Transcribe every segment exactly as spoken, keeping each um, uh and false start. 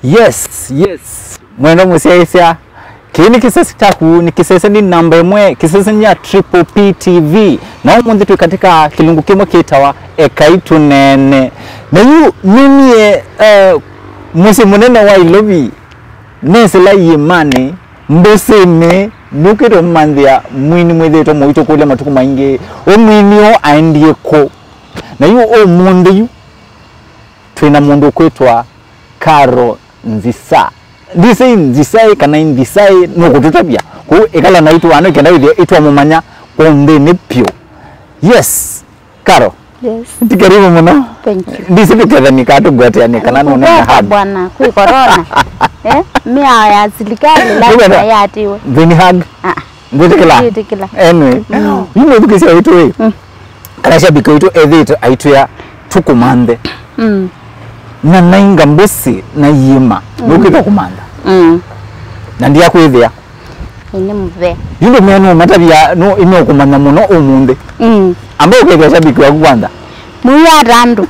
Yes, yes. Mwendo musia kini kisesi taku ni kisesi ni namba mwe kisesi ni ya Triple P T V na umundi tu katika kilungu kimo kitawa Ekai Tuneene na yu mimie uh, musi munene wa ilobi nesila yimane mboseme nukiro mandia mwini mwede to mwito kule matuku mainge o mwini o aendie ko na yu o munde yu tuina mundu kwetwa Karo Nzisa Ndise Nzisa kana Nzisa no kututabia ko ekala na itu ano kenda ile itu amumanya konde ne pio. Yes Karo. Yes. Tikaribu muno. Thank you. Ndise bikeza nikatu gwate ni kana no na hag bwana ku corona eh mia ya silikali la ya atiwe bini hag ah nditikila nditikila anyway yimo bikisa itu we kana shabika itu edito aitu ya tukumande mm na nainga mbosi na yima mm. Nukita kumanda mm. Na ndia kwithia ine mve yundo meno matabia no ime kumanda muno omunde mm. Ambaye kwithia shabiki wa kwanza muya randu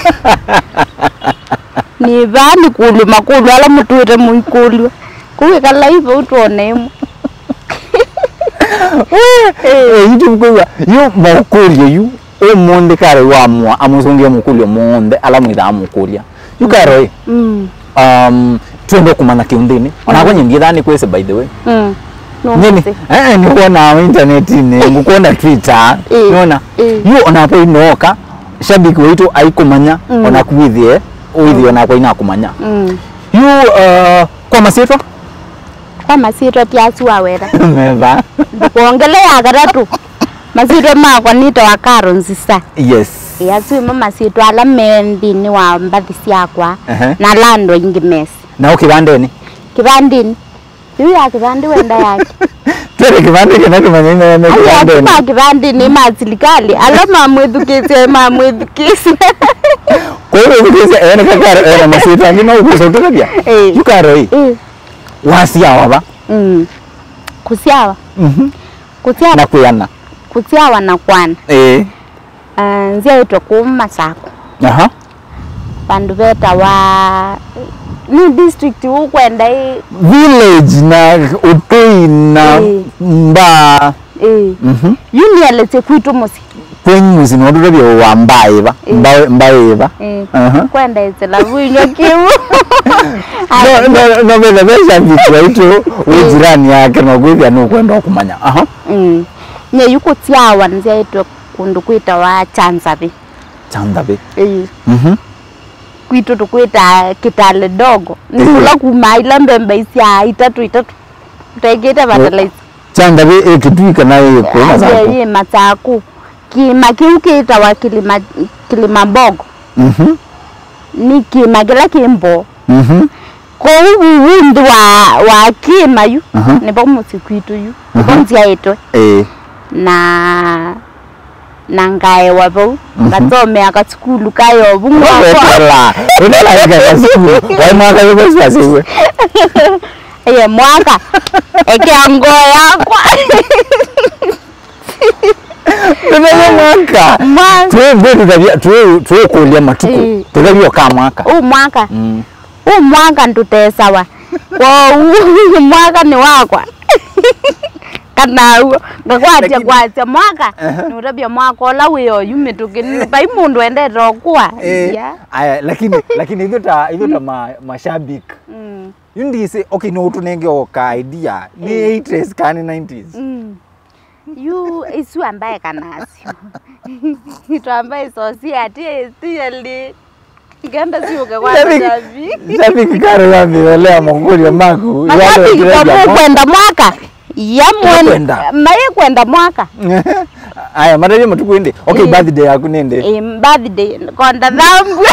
ni bani kulu makulu ala mutuite muikulu kuwe kala hivyo utuonemo eh yitu kwa yu makulu yu omunde kare wa mwa amuzongia mukulu monde ala mwitha amukulia yukaro mm um twende kumana kiundini ona kwenye ngidhani kwese by the way mm no nini eh ni kuona internet ni ngukona Twitter unaona yu ona hapo inoka shabiki wetu aikumanya ona kuithie uithie ona kwa ina kumanya mm yu uh, kwa masitwa kwa masitwa tiasu awera meva kuongelea garatu masitwa makwa nito wa Karo Nzisa yes yasu mama sitwa ala mendini wa mbathisi yakwa uh -huh. Na lando ingimesi na ukibandeni kibandini yu ya kibandi wenda yake tere kibandi kana kumanya na kibandeni ya kibandini masilikali ala mamwedukise mamwedukise kwa hiyo ukise ene kakaro ene masitwa ngina ukise utakabia yukaro hii wasiawa ba mm kusiawa mhm kusiawa na kuyana kusiawa na kwana eh uh, nzia ito kuma sako aha bandu beta wa ni district ukwenda village na utoi na e. Mba eh mhm yuni alete kwitu musi kwenyu zino ndobye wa mbaiba mbawe mbaiba aha kwenda izela winyo kimu no no no bela besha vitu wetu ujirani yake no gwithia no kwenda kumanya aha mm nye yuko tiawa nzia ito kundu kwita wa Chanzabe Chanzabe eh mhm kwitu tukwita Kitale dogo nikula kumaila mbembe isia itatu itatu tegeta batalaisi Chanzabe ekitwika nayo kwa sababu ye matsaku kima kiukita wa kilima kilima bogo mhm ni kima kila kimbo mhm ko uwindu wa wa kima yu ne ba musikwitu yu bonzia yeto eh na nangaye wabo ngatsome akaskulu kayo bungwa la unela ika skulu wai mwaka yuko siwe eye mwaka eke ango yakwa Tumewe mwaka tuwe mbedu tabia tuwe tuwe kulia matuku tuwe kama mwaka u mwaka mm u mwaka ndutesa kwa u mwaka ni wakwa kana ngakwaje kwaje mwaka nutabia mwaka ola wiyo yumitukini bai mundu ende rokwa yeah aya lakini lakini idota idota ma mashabik mm yundise okay no tunenge oka idea ni eighties kani nineties mm you isu ambaye kanasi ito ambaye society still ganda sio kwa shabik shabik Karo yambi leo mongoli maku yale kwenda mwaka yamwenda maye kwenda mwaka aya madaje matukwende okay birthday yako nende eh birthday konda dhambu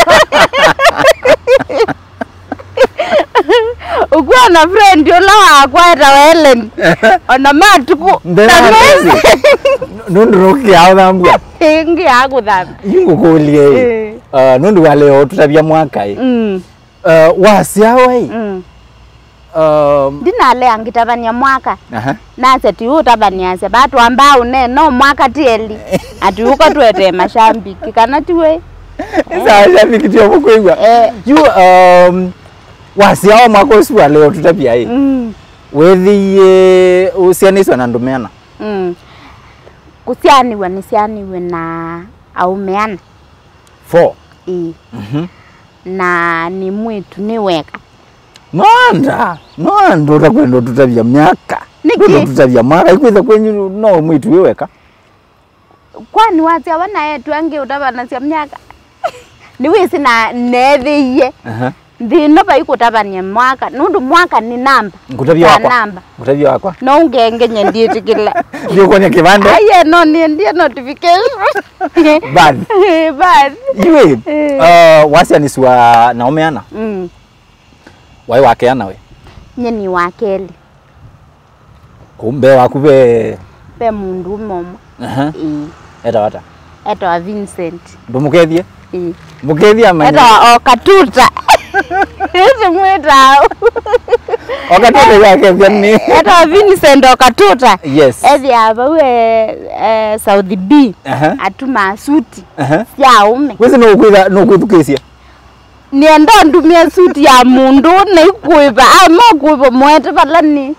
ukwa na friend yola akwa ta Helen ona matuku ndamezi nunduruki aho dhambu ingi ago dhambu yingo kolie uh nundu wale tutabia mwaka eh mm uh wasiawa eh mm um dinale angitabania mwaka aha nase ti utabania se batu ambao ne no mwaka tieli ati uko twete mashambiki kana tiwe sasa shambiki tio mkoigwa you um wasia mwaka ucio leo tutapia hii mm. wethi usianiswa na ndumeana mm. kusianiwe ni sianiwe na aumeana four i mhm na ni mwitu ni weka nonda nondo utakwenda tutavya miaka Niki tutavya mara ikwitha kwenyu no mwitu weweka kwani wazi wana yetu ange utabana cia miaka ni wisi na nethiye aha ndino ba ikutabania mwaka nundu mwaka ni namba ngutavya wakwa namba ngutavya wakwa no ungenge ndiye tikila ndio kwenye kibande aye no ni ndiye notification bad bad iwe uh wasianiswa na umeana mm wai wakeana we nyeni wakeli kumbe wakube pe mundu momo aha i eta wata eto wa Vincent ndumukethie i mukethie amanya eto o katuta ese mweta okatuta yake vyani eto wa Vincent o katuta yes ethi abawe eh South B aha atuma suti aha cia ume wese no kwitha no kwithukesia nienda ndumia suti ya mundu na ikuiba ama kuiba mwete balani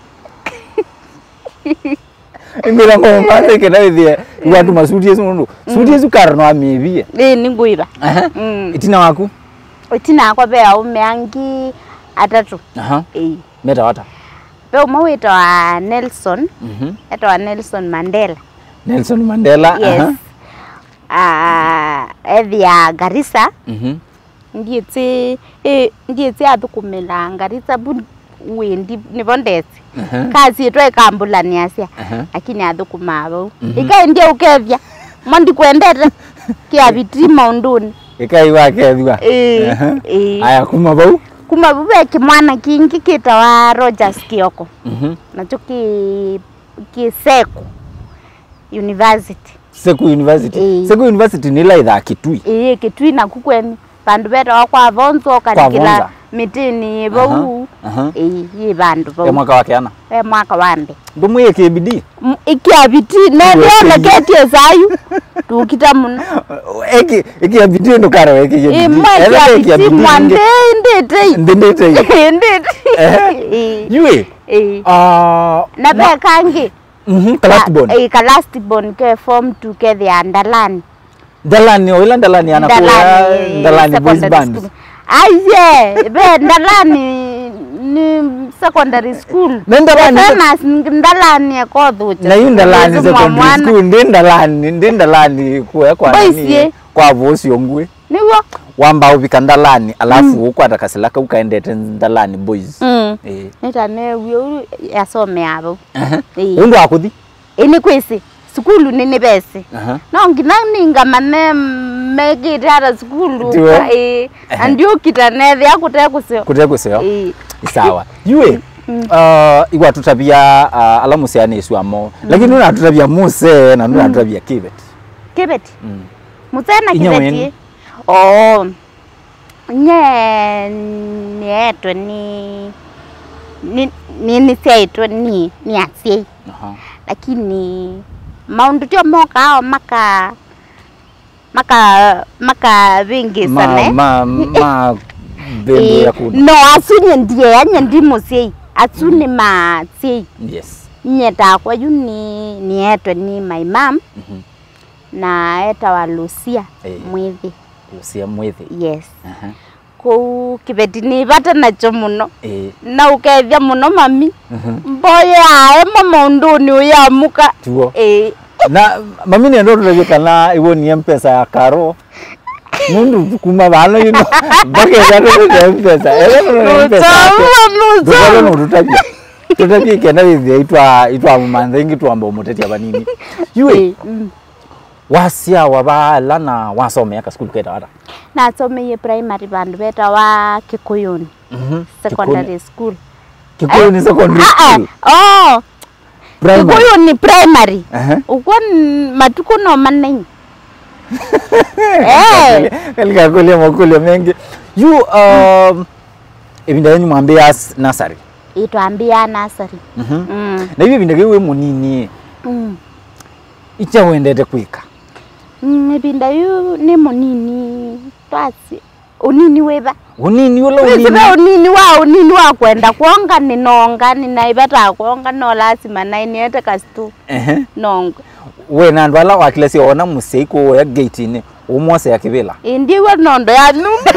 Imira ngomba teke na ithie watu masuti yesu mundu suti yesu karno amivie eh ni nguiba aha mm itina waku itina kwa bea umeangi atatu aha eh meta wata pe umawita wa Nelson mhm eto wa Nelson Mandela Nelson Mandela yes ah evia Garissa mhm ndietse eh ndietse athukumela Garissa bu wendi nibondetse kazi etwe kambulani asia lakini athukuma abo Ekai ndia ukethia mandi kwendete kia bitima unduni Ekai wakethwa eh eh aya kuma bau kuma bube kimwana kingi kita wa Rogers Kioko mhm nacho ki kiseko university Seku University e. Seku University ni la idha Kitui eh Kitui na kukweni bandu beta wakwa vonzo kanikila mitini bau eh ye bandu bau e mwaka wake ana e mwaka wande ndumu yake bidii ikia biti na ndio ketie zayu tukita muno eki eki bidii ndo karo eki bidii e mwaka biti mwande ndete ndete ndete eh yue eh ah na be kangi mhm kalastibon eh kalastibon ke form to ke the andalani Dalani oila Dalani anakuwa Dalani boys band. Aye, be Dalani ni secondary school. Ndalani Ndalani ko thucha. Na yunda Dalani secondary school ndi Dalani ndi Dalani kwa kwa nini kwa vosi yongwe. Niwo Wamba ubika Dalani alafu uko atakasilaka ukaendete Dalani boys. Eh. Nita ne wiyo yasome abo. Eh. Undu akuthi? Ini kwisi. Skulu nini bese aha no ngina ninga mane megitara skulu eh andio kitanethe akute kuseo kute kuseo eh sawa yue uh igwa tutabia uh, alamu siane isu amo lakini una tutabia muse na una tutabia kibet kibet mm mutena kibet oh nye nieto ni ni ni seito ni ni asie aha lakini maundu tio moka maka maka maka vingi sana ma ma bendo ya kuna no asunye ndiye anya ndimo sei asuni ma sei yes nyeta kwa yuni ni eto ni my mom mm na eta wa Lucia mwithi Lucia mwithi yes aha ko kibetini bata na chomuno eh na ukethia muno mami mboya ae mama unduni uyamuka tuo eh na mami ne ndo tulege kana iwo ni mpesa ya karo mundu kuma bana you know bake ya ndo mpesa ele mpesa ndo ndo tutabia tutabia kena hivi itwa itwa mumandhengi tuamba umuteti abanini yue wasia wabala na wasome yaka school keta wata na some primary bandu beta wa Kikuyuni mhm secondary school Kikuyuni secondary school oh Kikuyuni primary uko matuko no manenyi eh kalika kule mokule mengi you um ibinda yenyu mwambia nursery itwambia nursery mhm na hivi ibinda gewe munini mhm icha wendete kwika mm ibinda yu ni munini twasi unini weba unini ula unini weba unini wa unini wa kwenda kuonga ni nonga ni naibata kuonga no lazima na iniete kastu ehe nonga we na ndwala wakilesi ona museiko ya gate ni umose ya kibela indiwe nondo ya numba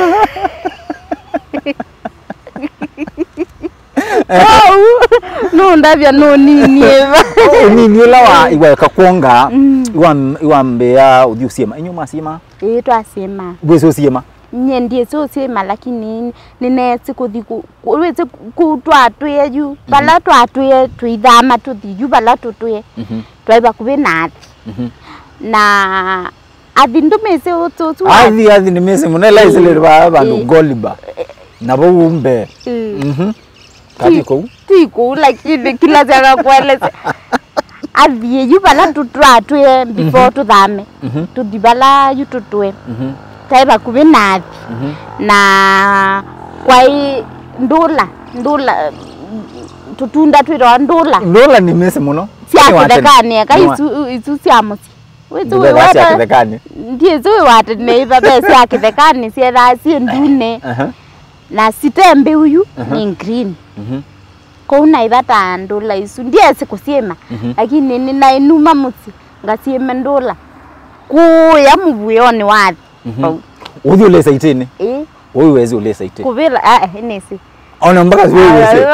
no ndavya no nini eva unini ula wa iwa kakuonga iwa iwa mbea uthi usiema inyo masima eh twasema bweso usiema nye ndiye so sema lakini ninetse kuthi kuweze kutwatwe yu bala twatwe twithama tuthi yu bala tutwe twaiba kubi nathi na athindu mese ututu athi athi ni mese munela isele ba bandu goliba nabo umbe mhm kati ko tiko like kila jaga kweleza athi yu bala tutwatwe before tuthame tuthi bala yu tutwe taiba kubi nathi na kwai ndula ndula tutunda twiro ndula ndula ni mese muno siakithekane ka isu isu siamusi wetu wata siakithekane ndiye zo wata neiba be siakithekane siera si ndune na sitembe uyu ni green ko unaibata ndula isu ndiye sikusema lakini ni na inuma musi ngasieme ndula ku ya mubuyoni wathi uthi ulesa itini eh wewe wezi ulesa itini kubila ah nesi ona mpaka wewe wezi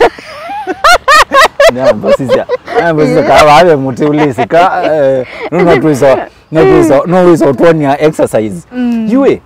na basi sia na basi ka babe muti ulesa ka no no tuizo no tuizo no tuizo tonia exercise yue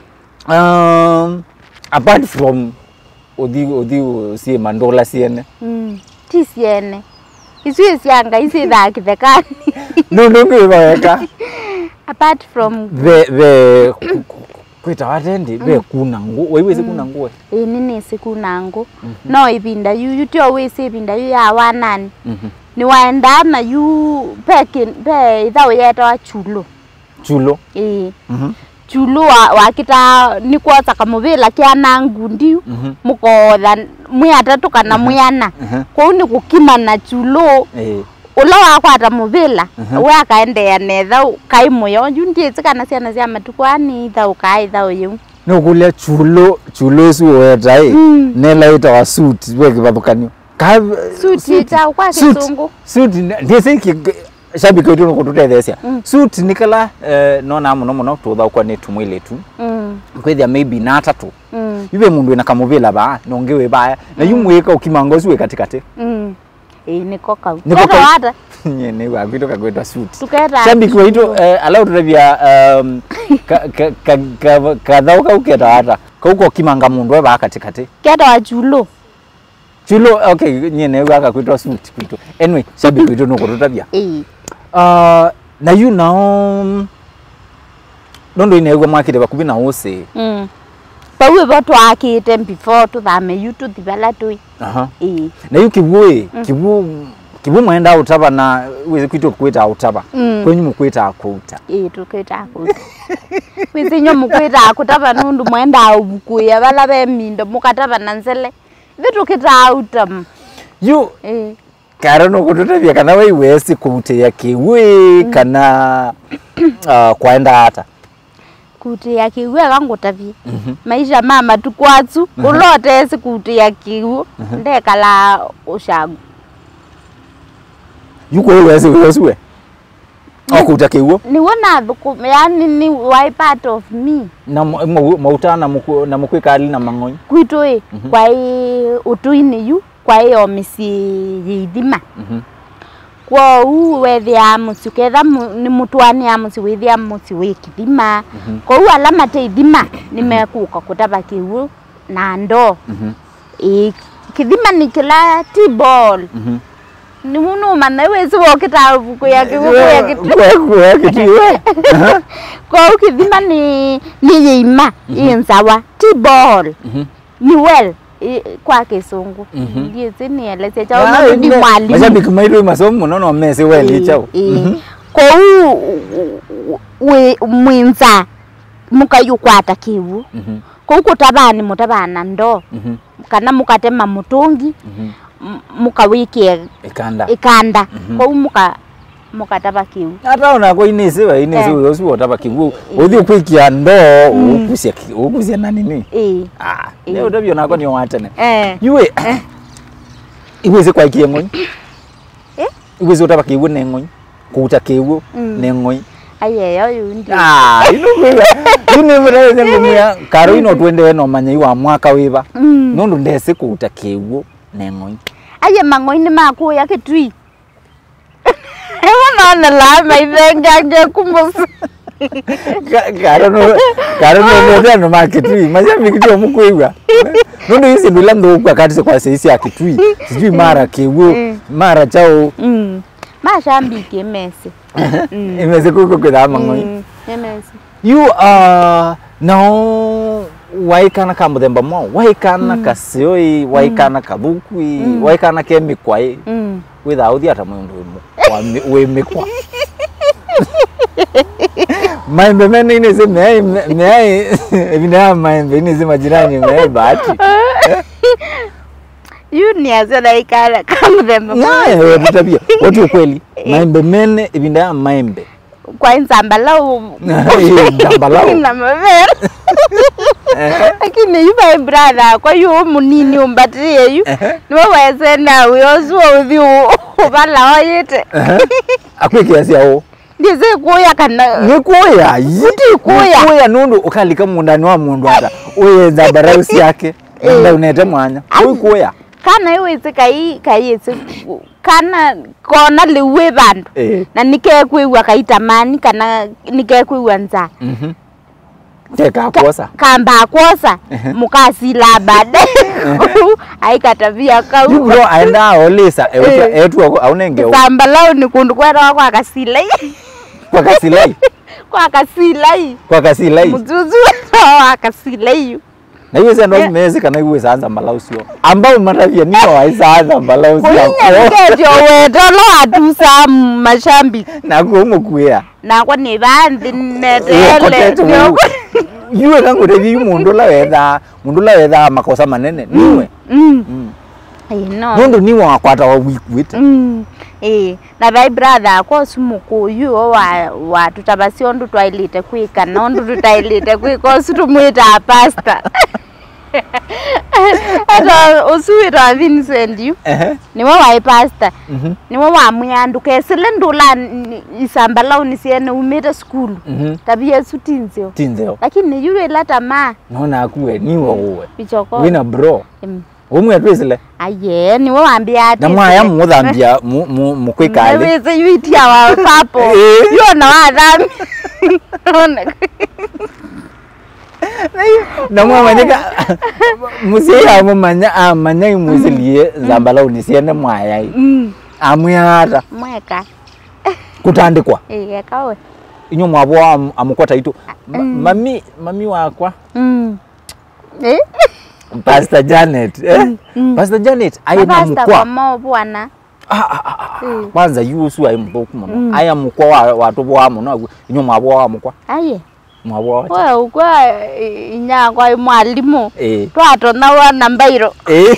um apart from odi odi si mandola siene mm ti siene isu sianga isi da kithekani no no ngibaweka apart from the the kwita watendi be kuna ngo wewe kuna ngo eh nini sikuna ngo no ibinda yu yutio wese ibinda yu ya wanani ni waenda na yu peke pe idao yeta wa chulo chulo eh chulo wa wakita ni kwata kamubila kya nangu ndiu mukoda muyatatu kana muyana ko ni kukima na chulo eh ulo wakwata mubila we akaendea netha kai moyo ndie tsikana ciana cia matukwani tha ukai tha uyu no kulia chulo chulo su weta eh nela ita wa suit we kibabukanio ka suit ita kwa kisungu suit ndie siki shabiki wetu nukututethecia suit nikala nona muno muno tutha kwa ni tumwile tu kwithia maybe na tatu ibe mundu ina kamubila ba nongewe baya na yumweka ukimango suwe katikati eh niko kau niko hata nyene wa kwito kagwetwa suit tuketa shabiki wetu allow turavia um ka ka kadhauka uketa hata kauko kimanga mundu ba katikati keta wa chulo chulo okay nyene wa kakwetwa suit kwito anyway shabiki wetu nukuturavia eh uh na you know nondo inegwa mwakite bakubi na ose mm pawe batu akite before to thame yutu dibala tu aha eh na you kibwe kibu kibu mwenda utaba na weze kwito kweta utaba kwenyu mukweta akuta eh tukweta akuta weze nyo mukweta akutaba nundu mwenda ubukuya bala be mindo mukataba nanzele vitu kita utam you eh karo no kutotavia kana we wesi kute ya kiwe kana uh, kwaenda hata kute ya kiwe kangutavia maisha mama tukwatsu ulote esi kute ya kiwe ndekala ushagu yuko wesi wesiwe akuta kiwe ni wona dhuku yani ni why part of me na mauta na muku na mukwikali na mangonyi kwitoe kwa utuini yu kwa hiyo misi yithima kwa u wethia musuketha ni mutwani ya musi wethia musi wikithima kwa u alama te ithima nimekuka kutaba kiwu na ndo e kithima ni kila t-ball ni muno mana wezi wokita buku ya kiwu ya kitu ya kitu kwa u kithima ni ni yima insawa t-ball ni well kwa kisungu ndiye zini eleze chao ndi mwalimu mashabiki mairu masomo nono mese weli chao kwa we mwinza mukayukwata kiwu kwa kutabani mutabana ndo kana mukatema mutungi mukawikie ikanda ikanda kwa muka mukataba kiu ata ona ko inisiwe inisiwe usi wotaba kiu uthi kwikia ndo ukusia ukusia na nini eh ah leo ndabyo nako ni watene eh iwe iweze kwa kieng'onyi eh iweze utaba kiu neng'onyi kuuta kiu neng'onyi ayeyo yundi ah ino wewe ino mreze ngumya karo ino twende no manyi wa mwaka wiba nundu ndese kuuta kiu neng'onyi aye mang'oini makuya kitui ewo nona la maivenga nge kumusa karo no karo no no no makitui maja mikitio mukwiwa nundu isi ndula ndukwa kati kwa sisi akitui sijui mara kiwu mara chao mm mashambike mese imeze kuko kwa mang'oini mese you are now waikana kamuthemba mo waikana kasioi waikana kabukui waikana kemikwai without the ata mundu we mikwa maembe mene ineze mei mei ebina maembe ineze majirani mei bahati you ni azana ikala kamuthemba nae tutabia watu ukweli maembe mene ebina maembe kwa nzambalau nzambalau na mavera lakini yuba brother kwa yu munini umbatie yu niwe weze na uyozu uthi ubala oyete akwiki asia o ndize kuya kana ni kuya yiti kuya kuya nundu ukalika mundani wa mundu ata uyeza barausi yake nda unete mwanya uyi kuya kana iweze kai kai kana kona liwe bandu na nike kuiwa kaitamani kana nike kuiwa nza mhm teka kosa kamba kosa mukasi la bade aikatavia kau bro aenda olisa etu aunenge kamba lao ni kundu kwera kwa kasilai kwa kasilai kwa kasilai kwa kasilai muzuzu wa kasilai na hiyo sasa mezi kana hiyo sasa mbalau sio ambao maravia niyo waisaanza mbalau sio ngejo wedo lo atusa mashambi na kumu kuya na kwa ni bandi netele yue kangu revi mundu la wetha mundu la wetha makosa manene niwe mm eh no mundu ni wa kwata wa wikwite mm eh na vai brother kwa sumuku yu wa wa tutabasio ndu twailite kwika nondu tutailite kwiko situmwita pasta ata usuwira Vincent yu niwe wa pasta niwe wa myandu kesile ndula isambala unisiene umeta school tabia sutinzeo tinzeo lakini yule lata ma naona akuwe niwe uwe bichoko wina bro umwe atwesile aye niwe wambia ati na mwaya muthambia mu mukwikali weze yuitia wa papo yo na wadhambi na mwa manyika musia mumanya amanya imuzilie zambala unisiene mwaya mm amuyata mweka kutandikwa eh kawe inyo mwabo amukwata itu mami mami wakwa mm eh Pastor Janet eh Pastor Janet ayina mukwa mama bwana kwanza yusu ayimboku mama aya mukwa watu bwa muno inyo mwabo wa mukwa aye mwabo wewe ukwa inyangwa mwalimu eh twato na wana mbairo eh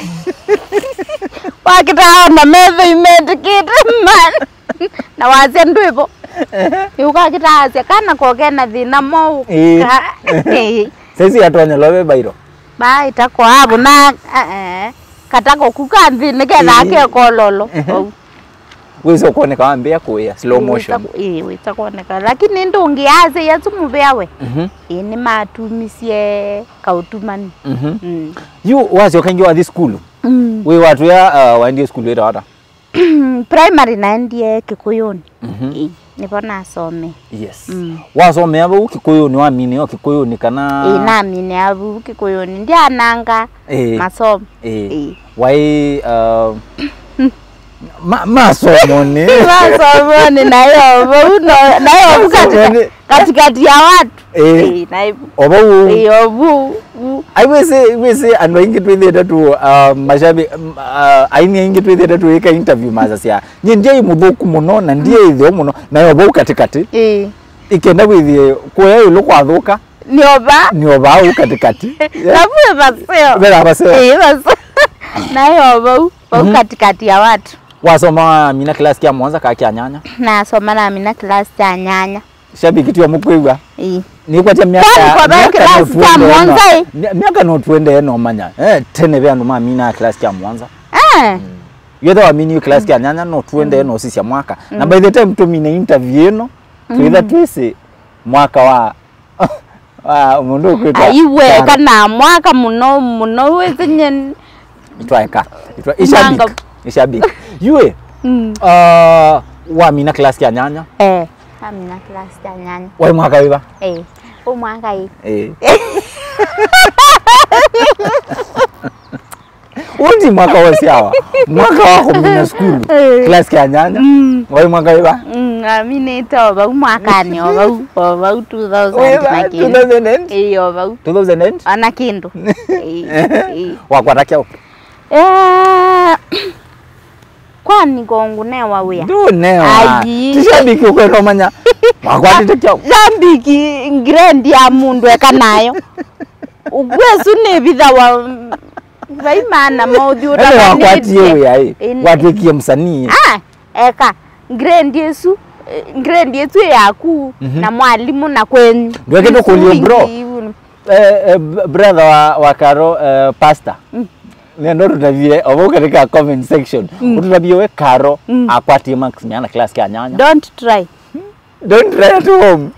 wakita na meve imedikite man na waze ndwibo yuka kitaase kana kokena thina mo eh sisi atonya lobe bairo ba itako abo na eh katako kukanthi niketha ke kololo wizo kuoneka ambia kuya slow motion eh wizo kuoneka lakini ndungi aze yatsumubea we mhm eh ni matumisie kautumani mhm you wazo kanjwa this school we watu ya waendie school yetu hata primary naendie Kikuyuni mhm nipo nasome yes wasome abo Kikuyuni wamini o Kikuyuni kana eh namini abo Kikuyuni ndia nanga masomo eh wai ma masomo ni masomo ni nayo uno nayo katika katikati ya watu eh nayo obo eh obu aiwese wese ando ingi twitheta tu mashabi aini ingi twitheta tu eka interview mazasia nye ndiye muthuku muno na ndiye ithio muno na obo katikati eh ikenda withie kuya ilo kwathuka ni oba ni oba u katikati nabu baseo bera baseo eh baseo nayo obo obu katikati ya watu wasoma mina class ya mwanza ka kya nyanya na soma na mina class ya nyanya shabiki tu mukwigwa eh ni kwa miaka kwa class ya mwanza miaka no twende no manya eh tene bya no mina class ya mwanza eh yetho amini class ya nyanya no twende no sisi ya mwaka na by the time to mina interview no twitha twese mwaka wa wa mundu kwita aiwe kana mwaka muno muno wezenye itwaeka itwa ishabiki ishabiki yue mm. uh wa mina class ya nyanya eh amina class ya nyanya wa mwaka wiba eh o mwaka hii eh undi mwaka wa siawa mwaka wako mina school class ya nyanya wa mwaka wiba mm amine to ba mwaka ni oba oba two thousand two thousand eh oba two thousand ana kindu eh wakwatakia eh kwani gongu ne wawe ndo ne wa tishabiki ukwenda manya wakwatite kyo shambiki ngrendi ya mundu ekanayo ugwesu ne bitha wa vaimana maudhi utakanite wakwati yewe yae watwekie msanii ah eka ngrendi yesu ngrendi yetu yaku na mwalimu na kwenyu ndio kitu kulio bro eh brother wa wa Karo pastor nendo tutavie obo katika comment section tutavie we Karo akwati max nyana class ya nyanya don't try don't try at home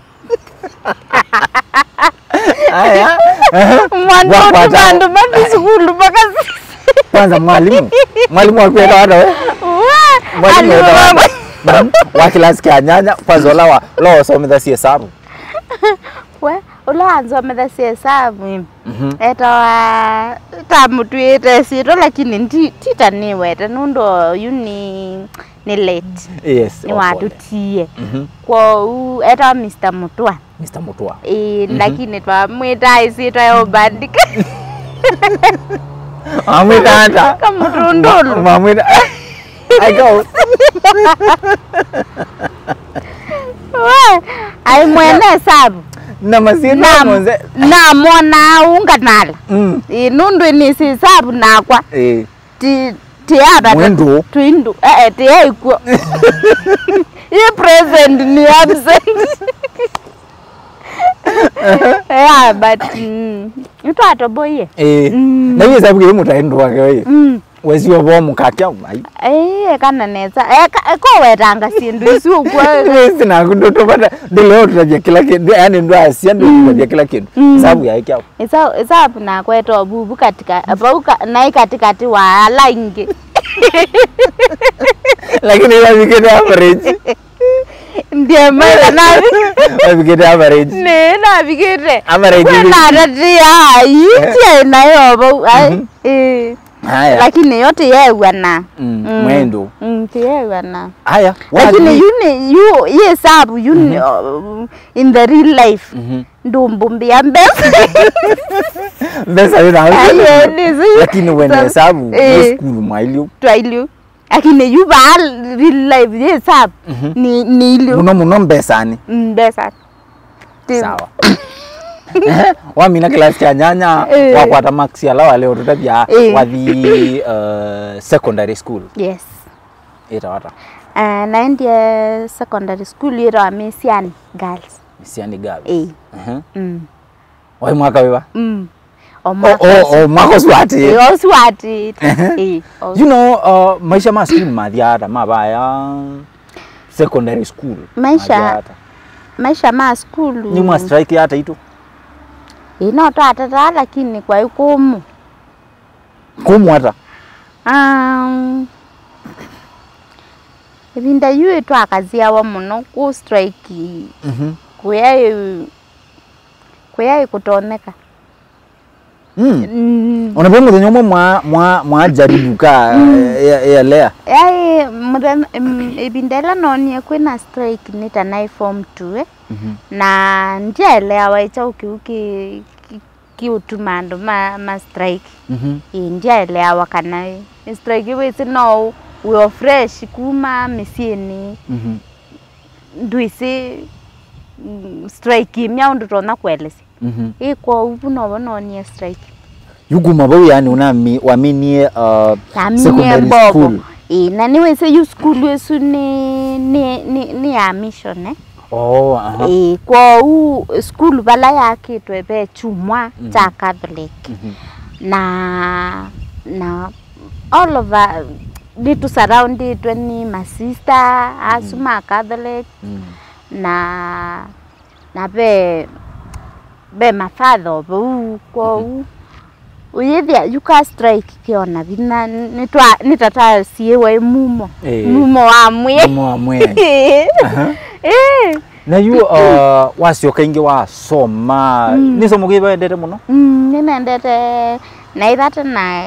aya mwandu mwandu mwandu skulu baka kwanza mwalimu mwalimu akwenda hata we mwalimu wa class ya nyanya kwanza lawa lawa someza si hesabu we ulanzo medasi hesabu eta wa tamutwete sito lakini tita niwe nundo yuni ni late yes ni watu tie kwa u eta Mister Mutua Mister Mutua eh lakini twa mwita isito yo bandika amwita hata kama mtundulu mamwita I go we ai mwene hesabu na masino mwanze na mona unga nala mm. e nundu ni sisabu nakwa eh ti ti aba mwendo twindu eh eh ti aiko ye present ni absent eh but ito atoboye eh na hiyo sababu yeye mutaendo wake wewe wezi obo mukakia ai eh kana neza eh ko wetanga sindu isu kwa sina kundoto bada ndilo tutaje kila kitu yani ndo asia ndo tutaje kila kitu sababu yake hapo isa isa na kweto bubu katika abuka na katikati wa laingi lakini yabikete average ndiye mara nabi yabikete average ne nabikete average na radia yitie na yobo ai eh haya lakini yote yewe na mwendo mm yewe na haya lakini yuni you yes abu yuni in the real life ndumbumbi ambe mbesa ina lakini wene hesabu school mwailio twailio lakini you ba real life yes abu ni ni ilio muno muno mbesani mbesa sawa wa mina class ya nyanya wa kwata max ya lawa leo tutabia wa the uh, secondary school yes ita wata uh, naendie secondary school ira Mesiani girls Mesiani girls eh uh mm wa mwaka wewa mm o o mwaka swati o swati eh you know uh, maisha ma school madhiara mabaya secondary school maisha maisha ma school ni mwa strike hata ito ino tata lakini kwa ikumu kumu hata um ibinda yue twakazia wa muno ku strike mhm kuyaye kuyaye kutoneka mm onapo muthenyo mwa mwa mwa jaribu ka ya lea ai mudan ibindela noni kwina strike nita nai form two eh na ndielewa waicha ukiuki kiutumando ma ma strike mhm ndielewa kana strike wese no we are fresh kuma mesieni mhm ndwise strike myaundo tona kwelese mhm iko ubuno bononie strike yuguma bo yani unami waminie uh, secondary school Eh na niwe se yu school wesu ni ni ni, ni ya mission eh. Oh aha. Eh kwa u school bala yake twebe chumwa mm -hmm. cha Catholic. Mm -hmm. Na na all over litu surrounded when my sister asuma mm. Catholic mm. na na be be my father bu ko mm -hmm. uyethia yuka strike kiona bina nitwa nitata siwe mumo e. mumo wa mwe mumo wa mwe aha eh na yu uh, wasioka ingi wa soma mm. ni somo giba ndete muno mm ni ndete na ithata na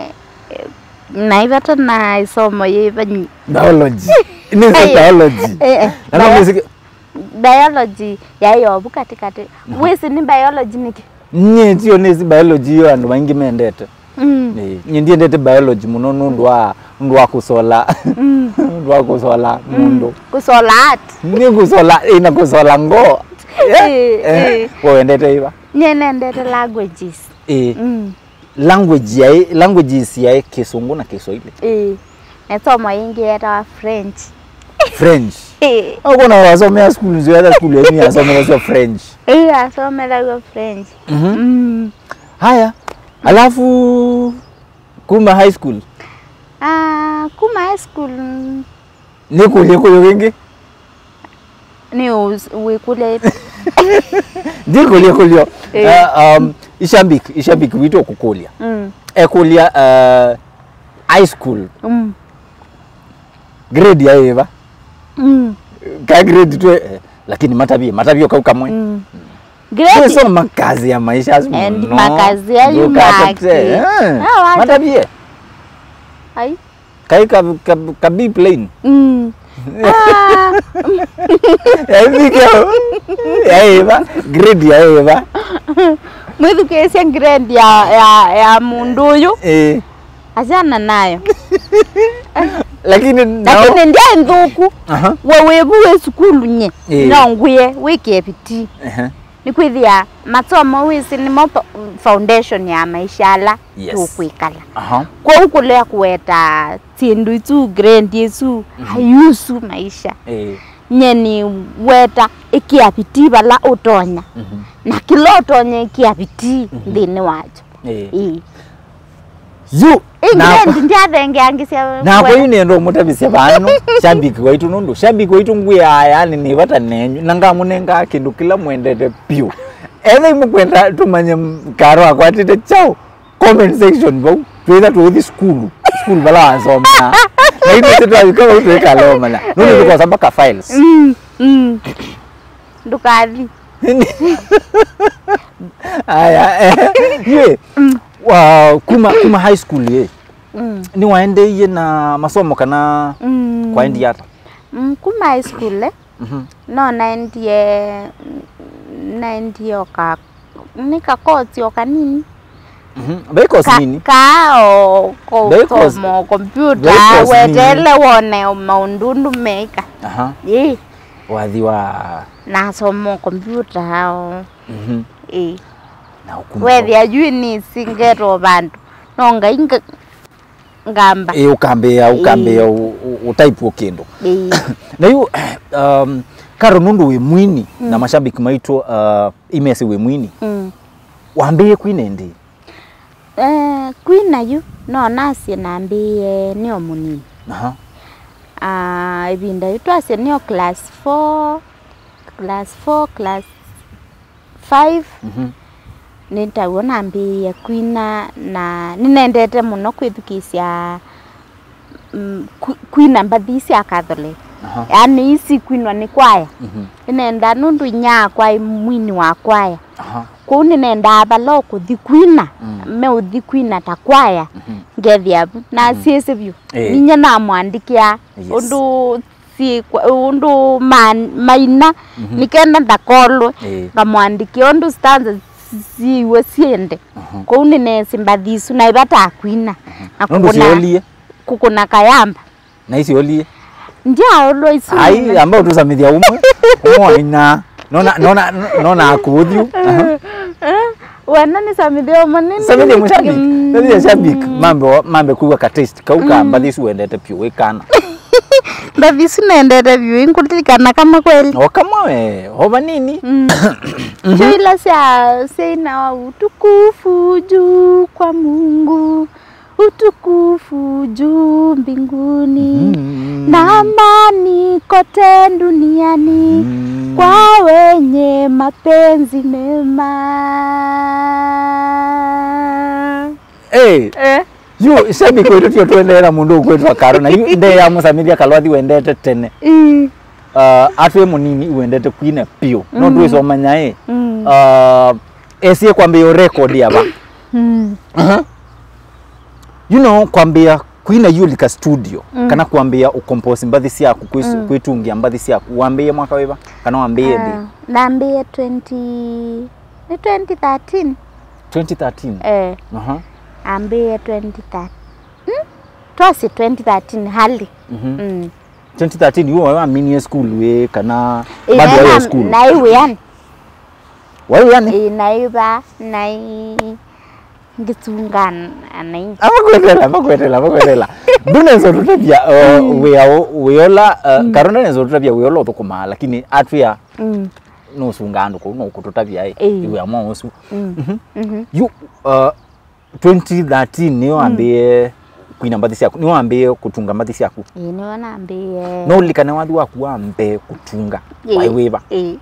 na ithata na somo yiba biology ni biology na music biology ya yobu katikati wese ni biology niki nye tio ni biology yo andu bangi mendete mm ni nye ndiye ndete biology muno nundu wa nundu wa kusola mm nundu wa kusola mundu kusola art ni kusola ina kusola ngo eh eh wo ndete iba nye ndete languages eh mm language ya languages ya Kisungu na Kiswahili eh nasoma ingi ya French French eh ukona wasomea school nzio hata school yenu yasomea French eh asomea French mhm mm. Haya alafu Kuma high school ah Kuma high school ni kule kule wingi ni wekule ndi kule kule um ishambik ishambik wito kukulia mm ekulia uh, high school mm grade ya eva mm ka grade tu eh, lakini matabie matabie kwa ukamwe mm grade so makazi ya maisha azimu and no makazi ya yumaki eh, matabie ai kai ka ka, ka B plane mm ah eviko ya eva grade ya eva mwithu kesi grade ya ya ya mundu uyu eh azana nayo lakini lakini ndia nthuku wewe buwe skulu nye no nguye wiki epiti eh nikwithia masomo wisi ni mo foundation ya maisha ala tukwikala aha kwa huko lea kueta tindu tu grade yesu hayusu maisha eh nyeni weta ikiapiti bala utonya mm -hmm. na kilotonya ikiapiti mm -hmm. ndini wacho eh e. Yu na ndia thenge angisia na kwa yune ndo mutabise banu shabiki waitu nundu shabiki waitu nguya yani ni bata nenyu nanga munenga kindu kila mwendete piu ene mukwenda tumanye karo akwatite chao comment section bo tweza tuthi school school bala azoma na ite tetu kama utweka loma na nundu kwa sababu ka files mm mm ndukali aya ye wa kuma kuma high school ye mm. ni waende ye na masomo kana mm. kwa endi yata mm, kuma high school eh mm -hmm. no naendi ye naendi yoka nika kozi yoka nini mhm mm beko nini ka o ko mo computer wetele wone maundundu meka aha eh wathi wa na somo computer hao mhm mm eh na ukumbuka wethi ajui ni singero bantu no ngainga ngamba eh ukambea ukambea utaipu kendo na yu um karo nundu we mwini mm. na mashabiki maitwa uh, imesi we mwini mm. waambie kwine ndi eh kwina yu no nasi naambie ni omunini aha ah uh, ibinda itwase ni class four class four class five mhm mm nitawona mbi kwina na ninendete muno kwithukisya mm, kwina mbathisi ya Catholic uh-huh. yani isi kwinwa ni kwaya mm -hmm. nenda nundu nya kwa mwini wa kwaya uh-huh. kwa ninenda balo kuthi kwina mm. me uthi kwina ta kwaya mm -hmm. ngethia na mm. siese vyu hey. ninya na mwandikia yes. undu si undu man, maina mm -hmm. nikenda ndakolwe hey. ngamwandikia undu stanza siwe siende uh -huh. kwa unene simbadhisu na ibata kwina uh -huh. na kuna kukuna kayamba na isi olie ndia olo isu ai ambao tusamithia umwe umwe ina nona nona nona akudhiu wana ni samithio manini samithio mushabiki ndio shabiki mambo mambe kuwa ka taste kauka mbathi su endete pio wekana mbathi su nendete pio inkutikana kama kweli o kama we hoba nini Chila sia sina utukufu juu kwa Mungu utukufu juu mbinguni mm. na amani kote duniani mm. kwa wenye mapenzi mema. Eh eh yu shabiki wetu tio tuendera mundu kwetu akaro na yu inde ya musamilia kalwathi wendete tene mm. uh, atwe munini uendete kwine pio mm. no tuweso manyae mm. uh, esie kwambia record yaba mm. uh -huh. You know kwambia kwina yulika studio mm. kana kwambia ukompose mbathi siaku kwisu mm. kwitungia mbathi siaku wambie mwaka wiba kana wambie ndi uh, nambie twenty ni twenty thirteen twenty thirteen eh uh -huh. ambie twenty thirteen hmm? Twasi twenty thirteen hali mm -hmm. mm. twenty thirteen you wa mini school we kana e, bado ya school na iwe yani wewe yani e, na iba na ngitsungana anai amakwetela amakwetela amakwetela dunezo tutabia uh, we weola uh, mm. karona nezo tutabia weola tukuma lakini atria mm. no sungando ko no kututabia e we amwa osu mm -hmm. mm -hmm. you uh, twenty thirteen niyo ambie mm. kuina mbathi yaku niyo ambie kutunga mbathi yaku e niyo na ambie no likana wathi waku ambe kutunga e. waiweba e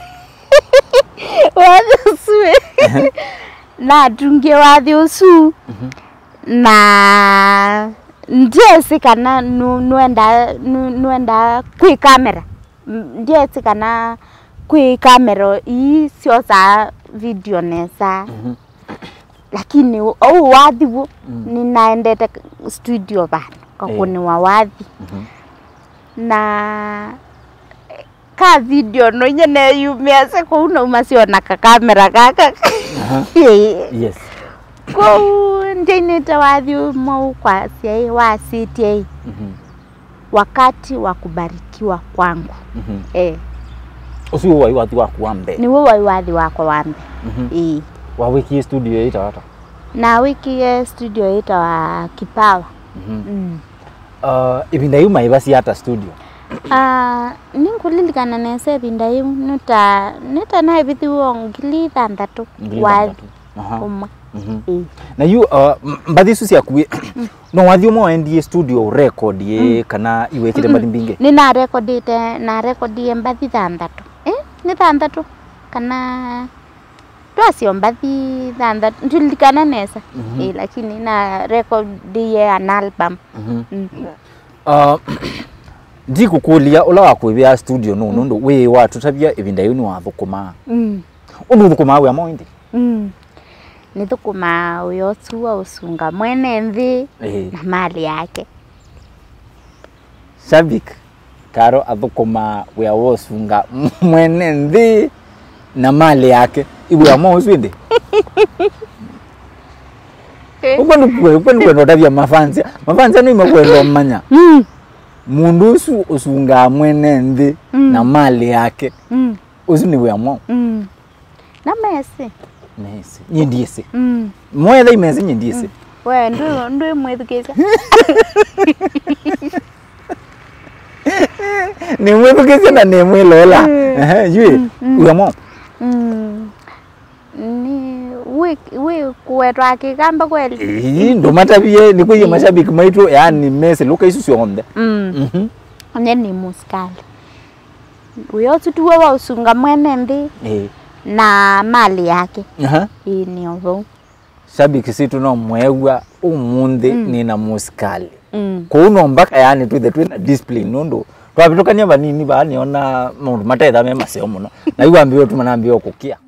wathi suwe na tunge wathi usu mm -hmm. na ndiye kana nu nuenda nu, nuenda kwi kamera ndiye kana kwi kamera hii sio za video nesa mm -hmm. lakini au wathi mm -hmm. ninaendete studio bana kwa hey. kuni wa wathi mm -hmm. na ka video no nyene yumese ko una umasiona ka kamera kaka uh -huh. yes ko ndine tawadhi mo kwa sei wa city mm -hmm. wakati wa kubarikiwa kwangu mm -hmm. eh usiwe wa wathi wako wambe ni wewe wathi wako wambe mm -hmm. eh wa wiki studio ita hata na wiki studio ita wa Kipawa mm -hmm. mm. uh ibinda yuma ibasi hata studio ah uh, ninkulilikana nese binda yu nuta neta na ibithi wongili thandatu wathi aha mhm mm na you uh, mbathi susi yaku no wathi mo endie studio record ye mm. kana iwekire mbathi mbinge ni na recordite na recordie mbathi thandatu eh ni thandatu kana twasio mbathi thandatu ndilikana nesa mm -hmm. eh lakini na recordie an album mm -hmm. mm. uh Ndiku kulia ola wakwibia studio no ndo mm. we watu tabia ibinda yunu wathukuma mm undu thukuma we amoindi mm ni thukuma uyo tuwa usunga mwene nthi eh. na mali yake Shabik karo athukuma we awosunga mwene nthi na mali yake iwe amo uswinde ukwenda kwe ukwenda kwe tabia mafansia mafansia no imekwenda mmanya mm mundu usu usunga mwene nthi mm. na mali yake mm. usu ni wemo mm. na mesi mesi nyindiese mm. mwetha imesi nyindiese mm. we ndu ndu mwethukeza ni mwethukeza na ni mwelola eh yue wemo mm ni we we kuwetwa kigamba kweli eh ndo matabie ni kuye mashabiki maitro yani mesi luka isu sionde mm mhm ane ni Musikali uyo tutuwa wa usunga mwene nthi eh na mali yake aha uh-huh. ni ovo shabiki situ no mwegwa umunthi mm. ni na Musikali mm. kuno mbaka yani tu the twin discipline nondo twabitokania banini bani ona mundu matetha me maseo muno na iwambiwe tu manambio kukia